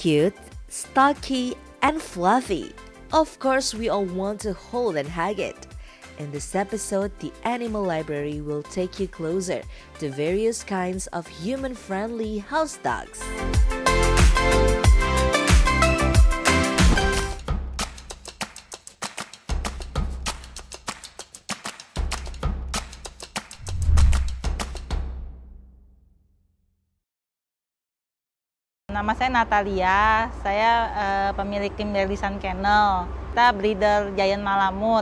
Cute, stocky, and fluffy. Of course, we all want to hold and hug it. In this episode, the Animal Library will take you closer to various kinds of human-friendly house dogs. Nama saya Natalia, saya pemilik tim Delisan Kennel. Kita breeder Giant Malamute.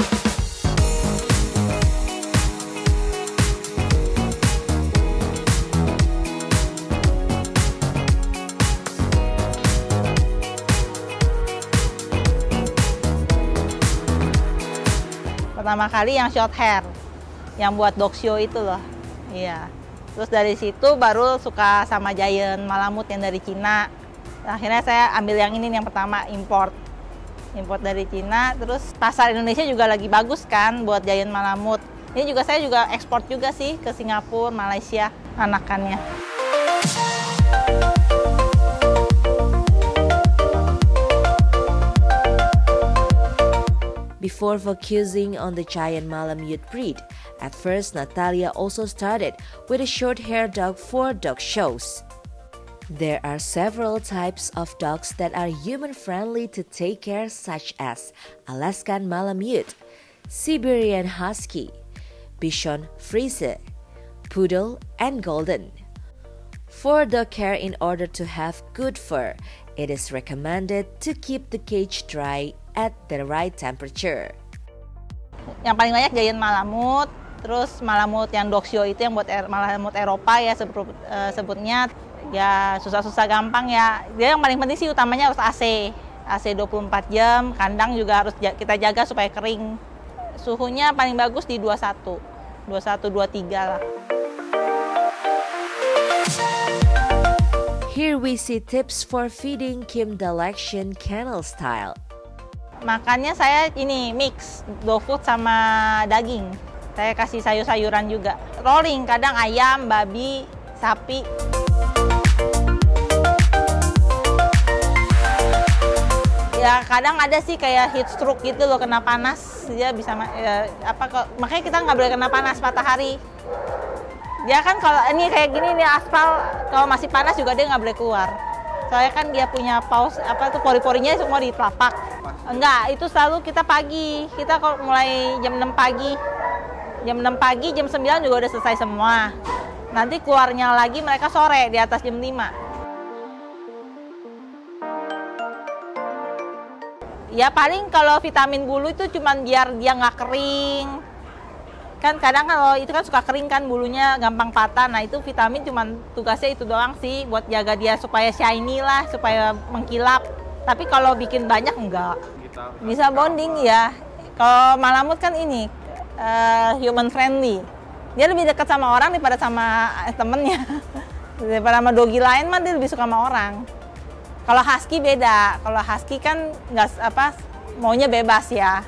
Pertama kali yang short hair, yang buat dog show itu loh. Iya. Terus dari situ baru suka sama Giant Malamute yang dari Cina. Akhirnya saya ambil yang ini yang pertama, import dari Cina. Terus pasar Indonesia juga lagi bagus kan buat Giant Malamute. Ini juga saya juga ekspor juga sih ke Singapura, Malaysia anakannya. Before focusing on the Giant Malamute breed, at first Natalia also started with a short-haired dog for dog shows. There are several types of dogs that are human-friendly to take care, such as Alaskan Malamute, Siberian Husky, Bichon Frise, Poodle, and Golden. For dog care, in order to have good fur, it is recommended to keep the cage dry at the right temperature. Yang paling banyak Giant Malamute, terus Malamute yang dog show itu yang buat Malamute Eropa ya sebutnya ya susah-susah gampang ya. Dia yang paling penting sih utamanya harus AC 24 jam, kandang juga harus kita jaga supaya kering. Suhunya paling bagus di 21, 23 lah. Here we see tips for feeding Kim Dalexian kennel style. Makannya saya ini mix dog food sama daging. Saya kasih sayur-sayuran juga. Rolling, kadang ayam, babi, sapi. Ya kadang ada sih kayak heat stroke gitu loh, kena panas. Dia bisa makanya kita nggak boleh kena panas matahari. Dia kan kalau ini kayak gini nih aspal, kalau masih panas juga dia nggak boleh keluar. Soalnya kan dia punya paus pori-porinya semua di telapak. Enggak, itu selalu kita pagi. Kita kalau mulai jam 6 pagi. Jam 6 pagi, jam 9 juga udah selesai semua. Nanti keluarnya lagi mereka sore di atas jam 5. Ya paling kalau vitamin bulu itu cuman biar dia nggak kering. Kan kadang kalau itu kan suka kering kan bulunya gampang patah. Nah itu vitamin cuman tugasnya itu doang sih buat jaga dia supaya shiny lah, supaya mengkilap. Tapi kalau bikin banyak enggak. Bisa bonding ya. Kalau Malamute kan ini human friendly. Dia lebih dekat sama orang daripada sama temennya. Daripada sama doggy lain mah dia lebih suka sama orang. Kalau Husky beda. Kalau Husky kan nggak maunya bebas ya.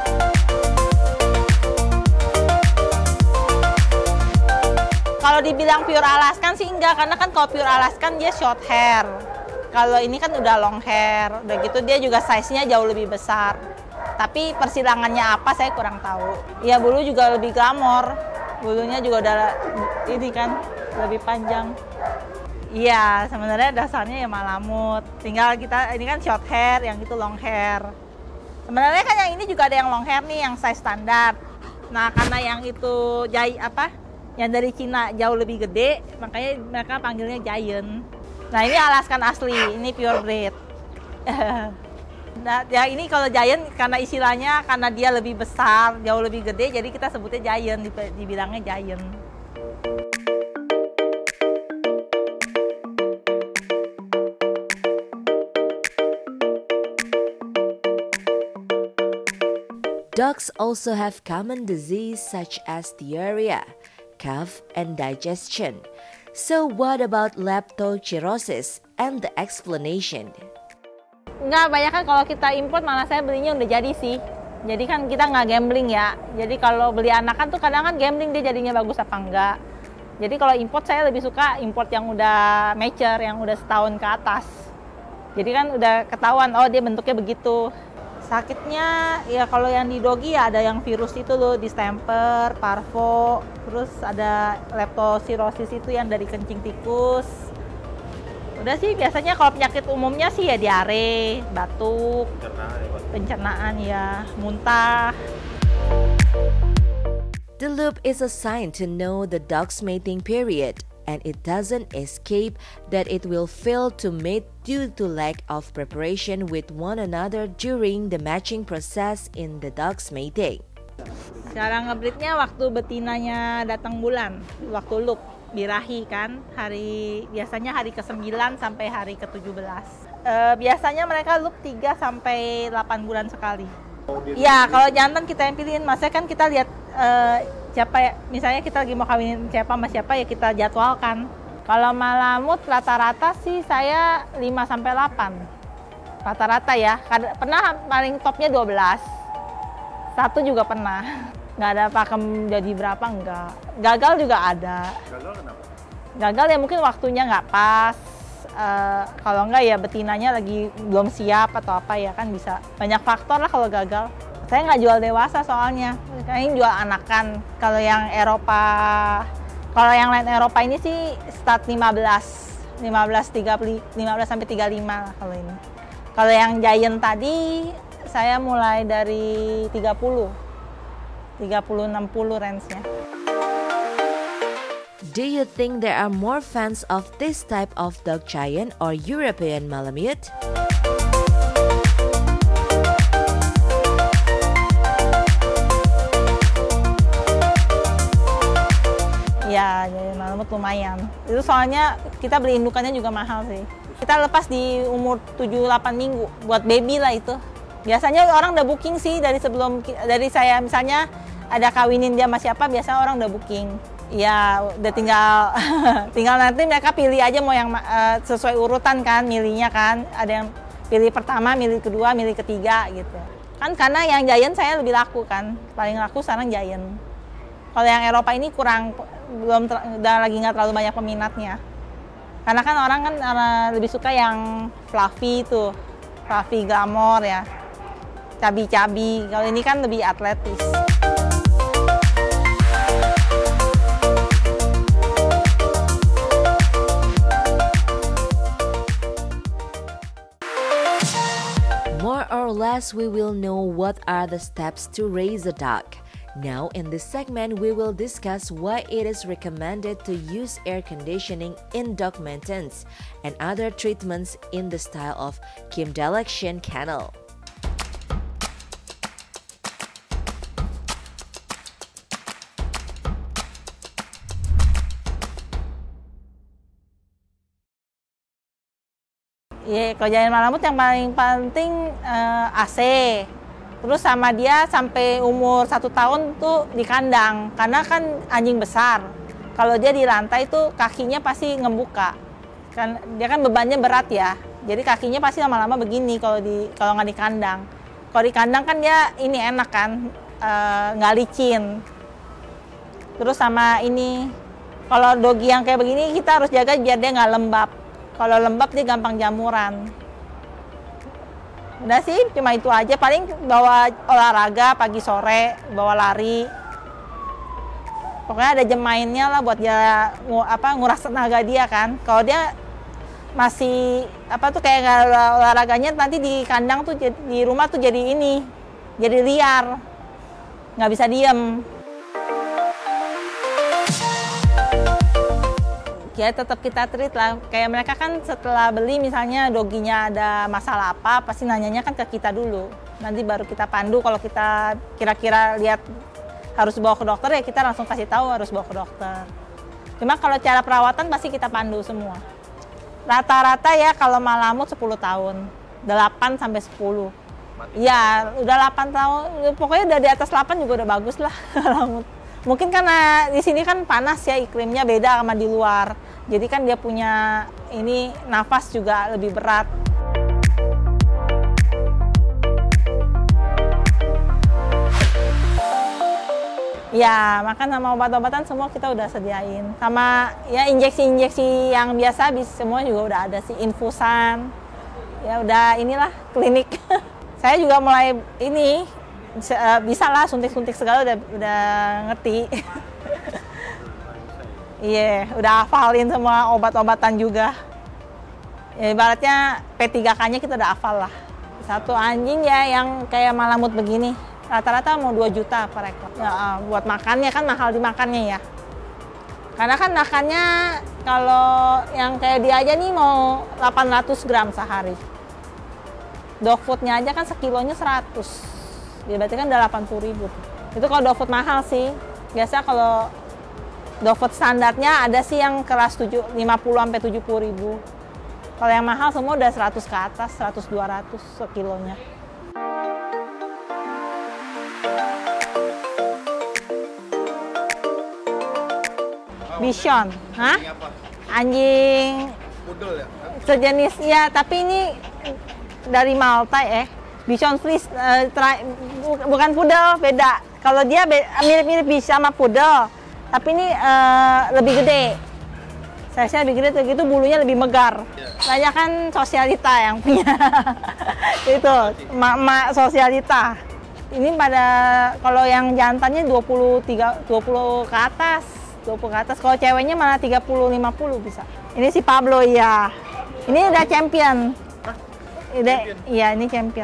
Kalau dibilang pure Alaskan sih enggak, karena kan kalau pure Alaskan dia short hair. Kalau ini kan udah long hair, udah gitu dia juga size-nya jauh lebih besar. Tapi persilangannya apa saya kurang tahu. Ya bulu juga lebih glamor, bulunya juga udah ini kan lebih panjang. Iya, sebenarnya dasarnya ya Malamute. Tinggal kita ini kan short hair, yang itu long hair. Sebenarnya kan yang ini juga ada yang long hair nih, yang size standar. Nah karena yang itu yang dari Cina jauh lebih gede, makanya mereka panggilnya Giant. Nah ini Alaskan asli, ini pure breed. Nah ya ini kalau Giant karena istilahnya karena dia lebih besar, jauh lebih gede, jadi kita sebutnya Giant, dibilangnya Giant. Dogs also have common disease such as diarrhea, cough, and digestion. So what about leptospirosis and the explanation? Enggak, banyak kan kalau kita import malah saya belinya udah jadi sih. Jadi kan kita nggak gambling ya. Jadi kalau beli anakan tuh kadang kan gambling dia jadinya bagus apa enggak. Jadi kalau import saya lebih suka import yang udah mature, yang udah setahun ke atas. Jadi kan udah ketahuan, oh dia bentuknya begitu. Sakitnya ya kalau yang di doggy ya ada yang virus itu loh, distemper, parvo, terus ada leptospirosis itu yang dari kencing tikus. Udah sih biasanya kalau penyakit umumnya sih ya diare, batuk, pencernaan ya, muntah. The loop is a sign to know the dog's mating period, and it doesn't escape that it will fail to mate due to lack of preparation with one another during the matching process in the dog's mating. Cara ngebreednya waktu betinanya datang bulan, waktu loop, birahi kan, biasanya hari ke-9 sampai hari ke-17. Biasanya mereka loop 3 sampai 8 bulan sekali. Ya, kalau jantan kita yang pilihin, maksudnya kan kita lihat siapa ya, misalnya kita lagi mau kawinin siapa sama siapa ya kita jadwalkan. Kalau malamut rata-rata sih saya 5 sampai 8. Rata-rata ya. Pernah paling topnya 12. Satu juga pernah. Nggak ada pakem jadi berapa, enggak. Gagal juga ada. Gagal kenapa? Gagal ya mungkin waktunya nggak pas. Kalau enggak ya betinanya lagi belum siap atau apa ya kan bisa. Banyak faktor lah kalau gagal. Saya nggak jual dewasa soalnya, kayaknya jual anakan. Kalau yang Eropa, kalau yang lain Eropa ini sih start 15 sampai 35 lah kalau ini. Kalau yang Giant tadi saya mulai dari 30 60 range-nya. Do you think there are more fans of this type of dog giant or European Malamute? Ya, jadi malamut lumayan. Itu soalnya kita beli indukannya juga mahal sih. Kita lepas di umur 7-8 minggu, buat baby lah itu. Biasanya orang udah booking sih dari saya misalnya ada kawinin dia sama siapa, biasanya orang udah booking. Ya, udah tinggal nanti mereka pilih aja mau yang sesuai urutan kan, milihnya kan. Ada yang pilih pertama, milih kedua, milih ketiga gitu. Kan karena yang Giant saya lebih laku kan, paling laku sekarang Giant. Kalau yang Eropa ini udah lagi nggak terlalu banyak peminatnya. Karena kan orang kan lebih suka yang fluffy itu, fluffy glamor ya, cabi-cabi. Kalau ini kan lebih atletis. More or less, we will know what are the steps to raise a dog. Now, in this segment, we will discuss why it is recommended to use air conditioning in dog maintenance and other treatments in the style of Kim Dalexian Kennel. Ya, kalau Giant Malamut yang paling penting AC. Terus sama dia sampai umur 1 tahun tuh di kandang, karena kan anjing besar. Kalau dia di lantai tuh kakinya pasti ngebuka. Kan dia kan bebannya berat ya. Jadi kakinya pasti lama-lama begini kalau nggak di kandang. Kalau di kandang kan dia ini enak kan, nggak licin. Terus sama ini, kalau doggy yang kayak begini kita harus jaga biar dia nggak lembab. Kalau lembab dia gampang jamuran. Udah sih, cuma itu aja. Paling bawa olahraga pagi sore, bawa lari. Pokoknya ada jam mainnya lah buat dia nguras tenaga dia kan. Kalau dia masih kayak nggak olahraganya, nanti di kandang tuh di rumah tuh jadi liar, nggak bisa diem. Ya tetap kita treat lah, kayak mereka kan setelah beli misalnya doginya ada masalah apa, pasti nanyanya kan ke kita dulu, nanti baru kita pandu. Kalau kita kira-kira lihat harus bawa ke dokter ya kita langsung kasih tahu harus bawa ke dokter. Cuma kalau cara perawatan pasti kita pandu semua. Rata-rata ya kalau Malamut 10 tahun, 8 sampai 10. Ya udah 8 tahun, pokoknya udah di atas 8 juga udah bagus lah Malamut. Mungkin karena di sini kan panas ya, iklimnya beda sama di luar. Jadi kan dia punya nafas juga lebih berat. Ya, makan sama obat-obatan semua kita udah sediain. Sama ya injeksi-injeksi yang biasa semua juga udah ada sih, infusan. Ya udah inilah klinik. Saya juga mulai ini bisa lah suntik-suntik segala udah ngerti. Iya, udah hafalin semua obat-obatan juga. Ya, ibaratnya P3K-nya kita udah hafal lah. Satu anjing ya yang kayak malamut begini, rata-rata mau 2 juta per ekor. Ya, buat makannya kan mahal dimakannya ya. Karena kan makannya kalau yang kayak dia aja nih mau 800 gram sehari. Dog foodnya aja kan sekilonya 100. Ya, berarti kan udah 80.000. Itu kalau dog food mahal sih. Biasa kalau dog food standarnya ada sih yang kelas 50 sampai 70.000. Kalau yang mahal semua udah 100 ke atas, 100-200 sekilonya. Bichon, hah? Anjing Poodle ya? sejenis ya, tapi ini dari Malta ya. Bichon Frise, bukan poodle, beda. Kalau dia mirip-mirip sama poodle, tapi ini lebih gede. Size-nya lebih gede, gitu bulunya lebih megar. Banyak kan sosialita yang punya. Itu, mak sosialita. Ini pada, kalau yang jantannya 20 ke atas. 20 ke atas. Kalau ceweknya malah 30-50 bisa. Ini si Pablo ya. Ini udah champion. Iya, ini champion.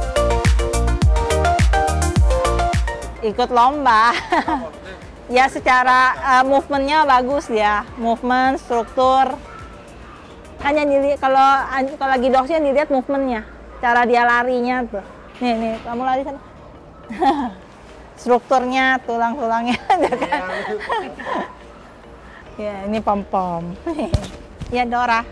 Ikut lomba. Ya secara movementnya bagus ya, movement, struktur. Hanya dilihat kalau lagi dogsnya dilihat movementnya, cara dia larinya tuh. Nih, kamu lari sana. Strukturnya, tulang-tulangnya. Ya, ini pom-pom. Ya, Dora.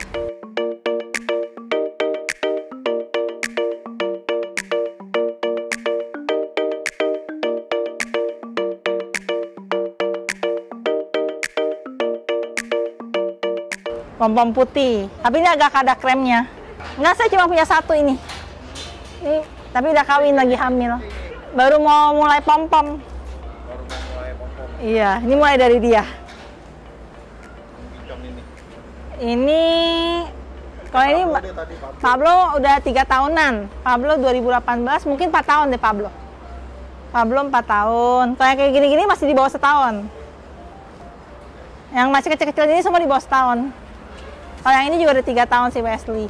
Pom-pom putih, tapi ini agak ada kremnya. Enggak, saya cuma punya satu ini. Tapi udah kawin lagi hamil. Baru mau mulai pom-pom. Iya, ini mulai dari dia. Ini, kalau ini Pablo udah 3 tahunan. Pablo 2018, mungkin 4 tahun deh Pablo. Pablo 4 tahun. Kayak gini-gini masih di bawah setahun. Yang masih kecil-kecil ini semua di bawah setahun. Kalau yang ini juga udah 3 tahun si Wesley.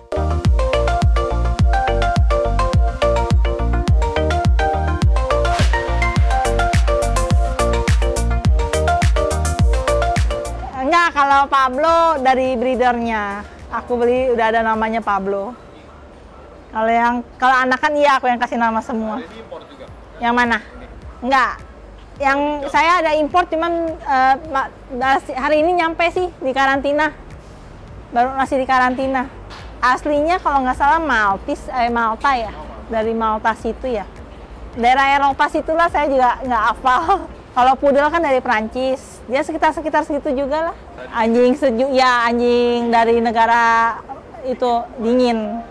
Enggak, kalau Pablo dari breedernya. Aku beli udah ada namanya Pablo. Kalau anak kan iya aku yang kasih nama semua. Ini impor juga? Yang mana? Enggak. Yang saya ada impor cuman hari ini nyampe sih di karantina. Baru masih di karantina. Aslinya kalau nggak salah Malta ya, dari Malta situ ya. Daerah Eropa situlah, saya juga nggak hafal. Kalau poodle kan dari Prancis, dia sekitar segitu juga lah. Anjing sejuk ya, anjing dari negara itu dingin.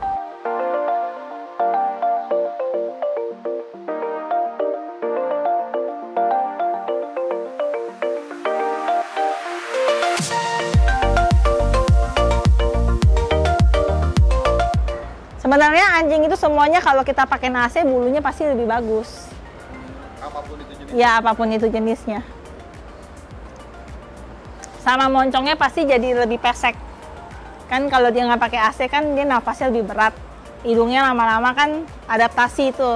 Sebenarnya anjing itu semuanya kalau kita pakai AC bulunya pasti lebih bagus. Apapun itu jenisnya? Ya, apapun itu jenisnya. Sama moncongnya pasti jadi lebih pesek. Kan kalau dia nggak pakai AC kan dia nafasnya lebih berat. Hidungnya lama-lama kan adaptasi itu.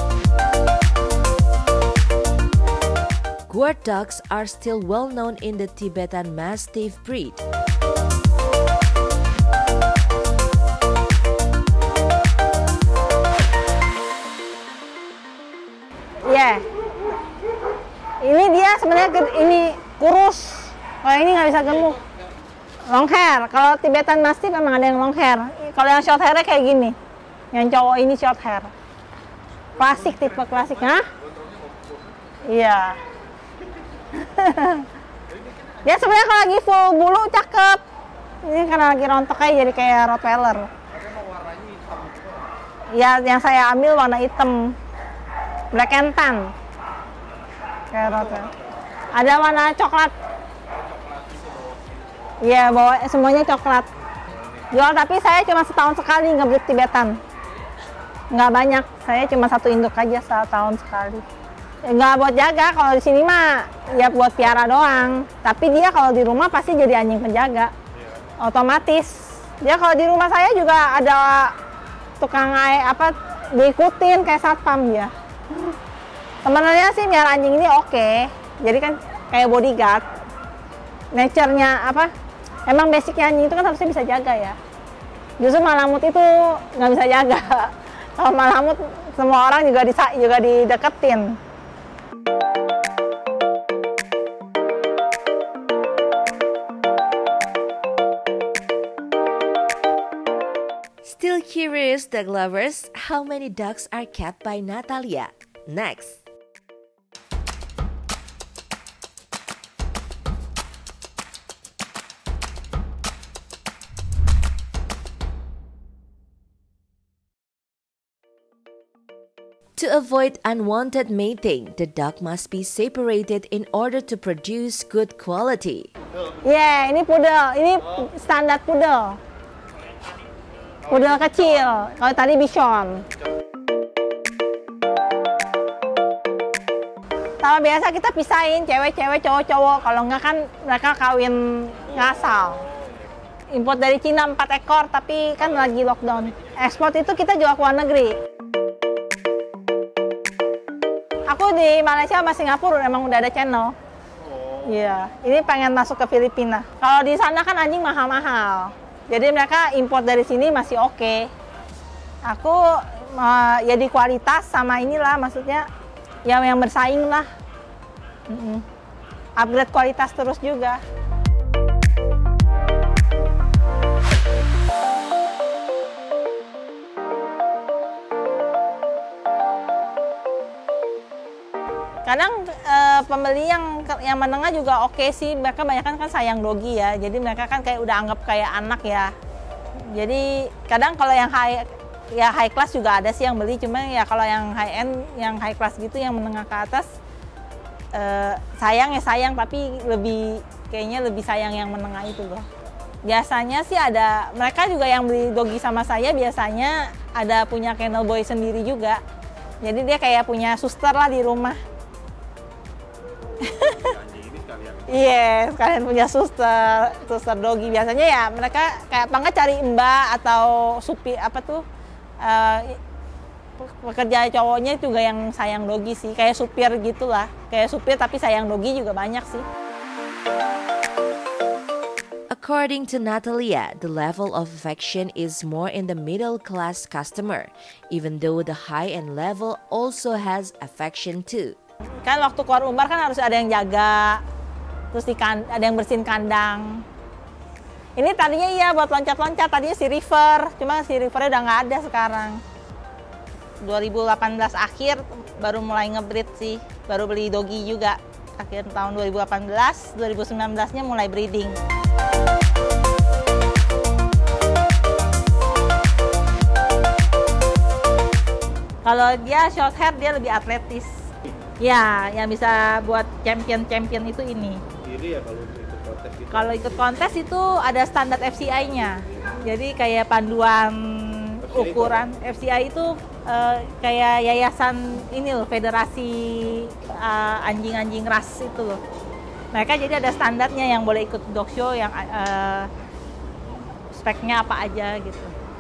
Guard dogs are still well known in the Tibetan Mastiff breed. Ya, ini dia sebenarnya ini kurus. Kalau ini nggak bisa gemuk. Long hair. Kalau Tibetan Mastiff memang ada yang long hair. Kalau yang short hair kayak gini. Yang cowok ini short hair. Klasik, tipe klasik, hah? Iya. Dia sebenarnya kalau lagi full bulu cakep. Ini karena lagi rontok aja jadi kayak Rottweiler. Ya, yang saya ambil warna hitam. Black and tan. Kayak Rottweiler. Ada warna coklat. Iya, bawa semuanya coklat. Jual, tapi saya cuma setahun sekali ngebreed Tibetan. Nggak banyak, saya cuma 1 induk aja setahun sekali. Nggak buat jaga, kalau di sini mah ya buat piara doang. Tapi dia kalau di rumah pasti jadi anjing penjaga. Otomatis. Dia kalau di rumah saya juga ada tukang diikutin kayak satpam dia. Sebenarnya sih miara anjing ini oke. Jadi kan kayak bodyguard. Nature-nya emang basicnya anjing itu kan harusnya bisa jaga ya. Justru Malamut itu nggak bisa jaga. Kalau Malamut semua orang juga dideketin. Still curious, dog lovers, how many dogs are kept by Natalia? Next. To avoid unwanted mating, the dog must be separated in order to produce good quality. Yeah, ini pudel, ini standar pudel. Pudel kecil, kalau tadi Bichon. Sama biasa kita pisahin cewek-cewek, cowok-cowok. Kalau enggak kan mereka kawin ngasal. Import dari Cina 4 ekor, tapi kan lagi lockdown. Ekspor itu kita jual ke luar negeri. Aku di Malaysia sama Singapura emang udah ada channel. Iya, ini pengen masuk ke Filipina. Kalau di sana kan anjing mahal-mahal. Jadi mereka import dari sini masih oke. Aku ya di kualitas sama inilah, maksudnya yang bersaing lah. Upgrade kualitas terus juga. Kadang pembeli yang menengah juga oke sih, mereka banyak kan sayang dogi ya, jadi mereka kan kayak udah anggap kayak anak ya. Jadi kadang kalau yang high class juga ada sih yang beli, cuma ya kalau yang high end, yang high class gitu, yang menengah ke atas sayang ya sayang, tapi kayaknya lebih sayang yang menengah itu loh. Biasanya sih ada, mereka juga yang beli dogi sama saya biasanya ada punya kennel boy sendiri juga. Jadi dia kayak punya suster lah di rumah. Iya, sekalian punya suster dogi. Biasanya ya mereka kayak cari mbak atau supir pekerja cowoknya juga yang sayang dogi sih, kayak supir gitulah, kayak supir tapi sayang dogi juga banyak sih. According to Natalia, the level of affection is more in the middle class customer, even though the high-end level also has affection too. Kan waktu keluar umbar kan harus ada yang jaga, terus ada yang bersihin kandang. Ini tadinya iya buat loncat-loncat, tadinya si River, cuma si Rivernya udah nggak ada sekarang. 2018 akhir baru mulai ngebreed sih, baru beli dogi juga. Akhir tahun 2018, 2019-nya mulai breeding. Kalau dia short hair, dia lebih atletis. Ya, yang bisa buat champion itu ini. Iri ya kalau ikut kontes gitu. Kalau ikut kontes itu ada standar FCI-nya. Jadi kayak panduan ukuran. FCI itu kayak yayasan ini loh, federasi anjing-anjing ras itu loh. Mereka jadi ada standarnya yang boleh ikut dog show, yang speknya apa aja gitu.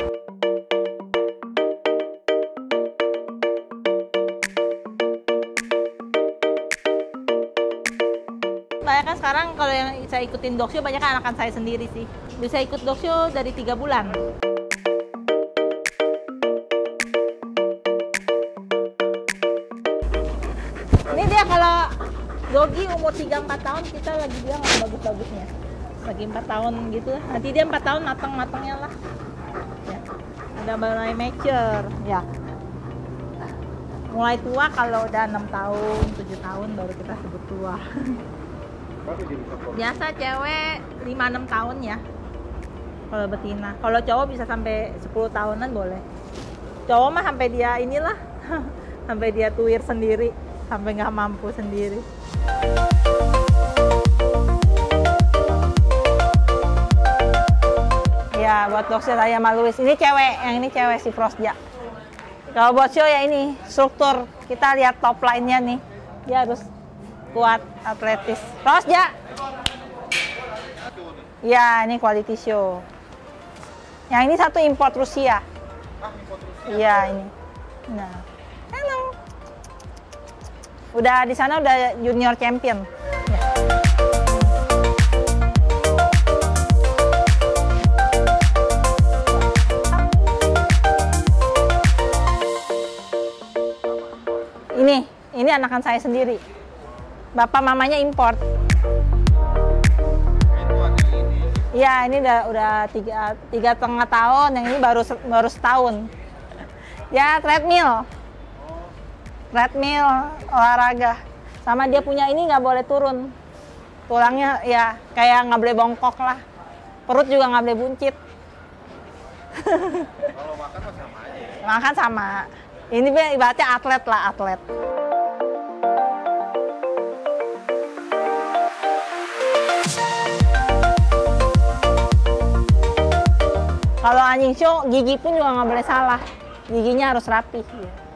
Banyak kan sekarang kalau yang saya ikutin dog show banyak kan anakan saya sendiri sih. Bisa ikut dog show dari 3 bulan. Ini dia kalau dogi umur 3-4 tahun kita lagi bilang bagus-bagusnya. Lagi 4 tahun gitu. Nanti dia 4 tahun matang-matangnya lah. Ya. Ada mulai mature. Ya. Mulai tua kalau udah 6 tahun, 7 tahun baru kita sebut tua. Biasa cewek 5-6 tahun ya kalau betina. Kalau cowok bisa sampai 10 tahunan boleh. Cowok mah sampai dia inilah sampai dia tuir sendiri, sampai nggak mampu sendiri. Ya Ya, buat dog show saya sama Louis. Ini cewek, yang ini cewek si Frosja. Kalau buat show ya ini, struktur. Kita lihat top line-nya nih. Dia harus kuat, atletis. Frosja! Ya, ini quality show. Yang ini satu import Rusia. Iya, ini. Nah, hello. Udah di sana udah junior champion. Ya. Ini anakan saya sendiri. Bapak mamanya import. Iya, ini udah 3,5 tahun. Yang ini baru setahun. Ya, treadmill olahraga. Sama dia punya ini nggak boleh turun. Tulangnya ya kayak nggak boleh bongkok lah. Perut juga nggak boleh buncit. Kalau makan sama aja. Makan sama. Ini ibaratnya atlet lah, atlet. Kalau anjing show, gigi pun juga nggak boleh salah. Giginya harus rapi.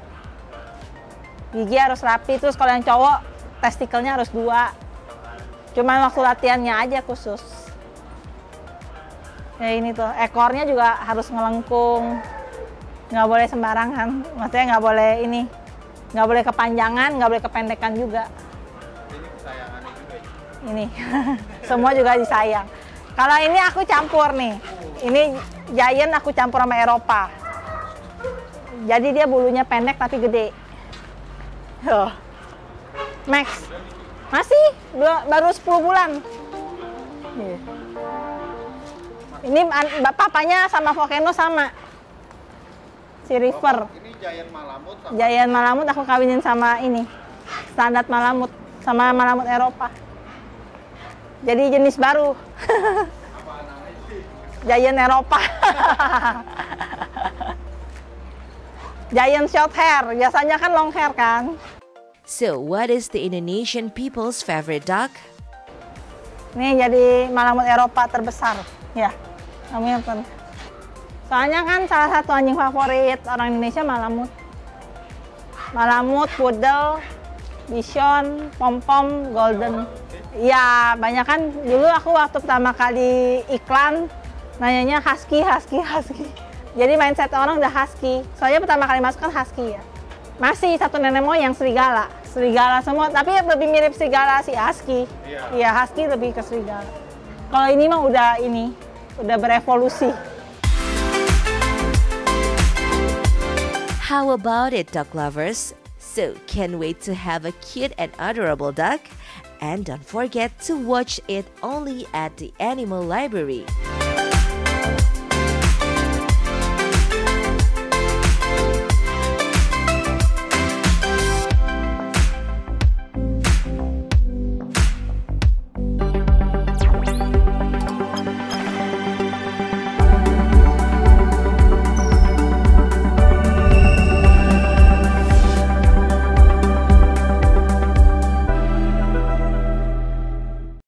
Gigi harus rapi, terus kalau yang cowok, testikelnya harus 2. Cuman waktu latihannya aja khusus. Ya ini tuh, ekornya juga harus ngelengkung. Nggak boleh sembarangan, maksudnya nggak boleh ini. Nggak boleh kepanjangan, nggak boleh kependekan juga. Ini kesayangannya juga ya? Ini, semua juga disayang. Kalau ini aku campur nih. Ini Giant aku campur sama Eropa. Jadi dia bulunya pendek tapi gede. Oh. Max. Masih baru 10 bulan. Ini papanya sama Volcano sama. Si River. Ini Giant Malamut sama Giant Malamut aku kawinin sama ini. Standar Malamut sama Malamut Eropa. Jadi jenis baru. Giant Eropa. Giant short hair, biasanya kan long hair kan. So, what is the Indonesian people's favorite dog? Nih jadi Malamut Eropa terbesar. Ya, Hamilton. Soalnya kan salah satu anjing favorit orang Indonesia Malamut. Malamut, Poodle, Bichon, Pom-Pom, Golden. Ya, banyak kan dulu aku waktu pertama kali iklan nanyanya husky. Jadi mindset orang udah husky. Soalnya pertama kali masuk kan husky ya. Masih satu nenek moyang serigala. Serigala semua, tapi lebih mirip serigala si husky. Iya, husky lebih ke serigala. Kalau ini mah udah berevolusi. How about it, dog lovers? So, can't wait to have a cute and adorable dog? And don't forget to watch it only at the Animal Library.